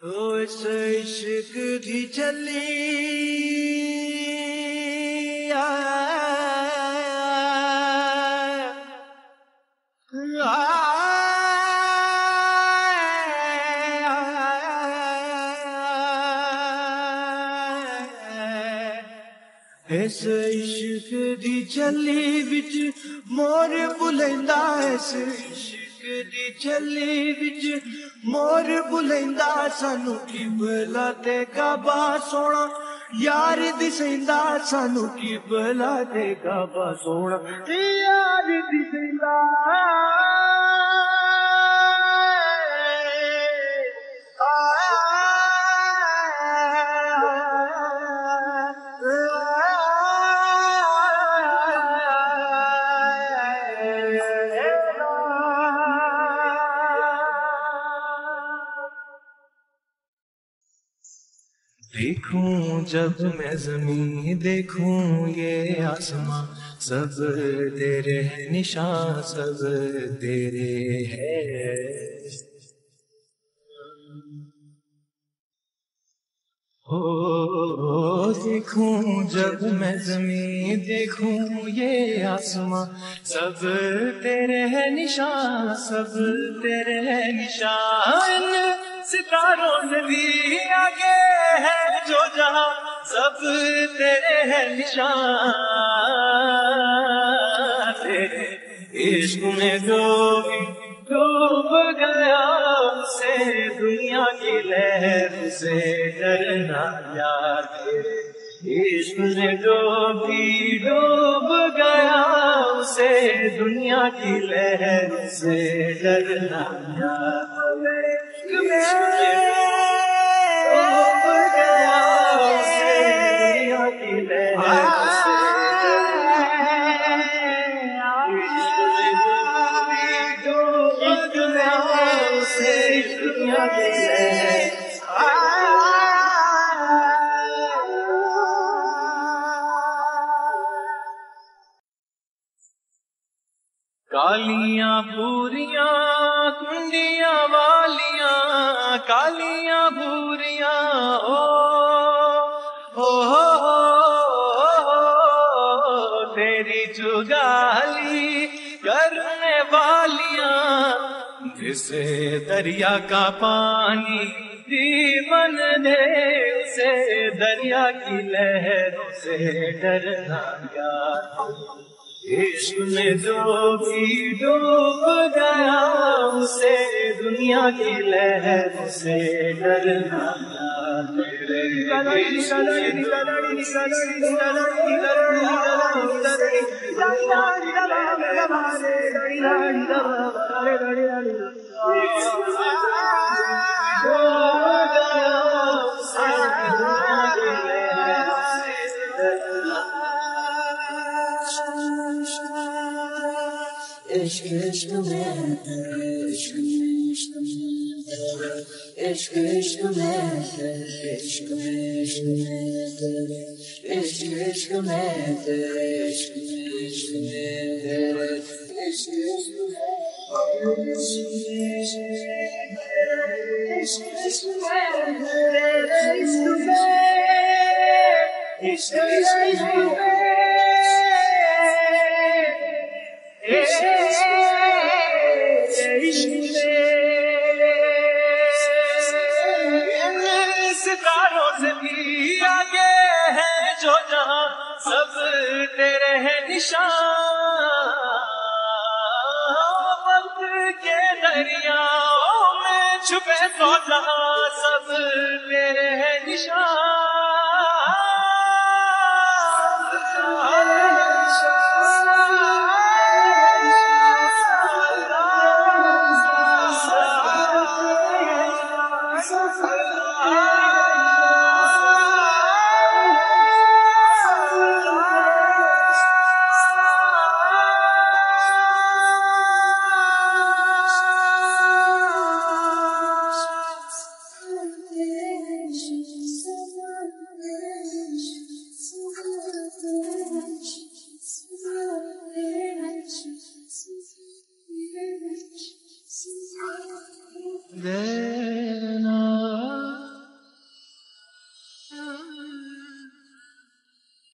ओ इस इश्क दी चली इस इश्क दी चली विच मोर बुलंदा इस इश्क दी चली विच मोर बुलंदा सानू की भला ते काबा सोना यार दिसंदा सानू की भला ते काबा सोना यार दिसंदा देखूं जब मैं ज़मीं देखूं ये आसमां सब तेरे हैं निशान सब तेरे हैं हो देखूं जब मैं ज़मीं देखूं ये आसमां सब तेरे हैं निशान सब तेरे हैं निशान सितारों से भी आगे है जो जहां सब तेरे हैं निशान तेरे इश्क में जो भी डूब गया उसे दुनिया की लहर से डरना यार तेरे इश्क में जो भी डूब गया उसे दुनिया की लहर से डरना यार कालियां पूरियां कुंडियां वालियां कालियां पूरियां तेरी जुगाली करने वालियां जिसे दरिया का पानी जीवन दे उसे दरिया की लहरों से डरना यार इश्क में जो भी डूब गया उसे दुनिया की लहर से डरना इश्क इश्क में इश्क इश्क इश्क इश्क में इश्क इश्क में इश्क इश्क में इश्क इश्क में इश्क सितारों से भी आगे है जो जहां सब तेरे हैं निशान वक्त के दरियाओं में छुपे तो जहां सब तेरे हैं निशान There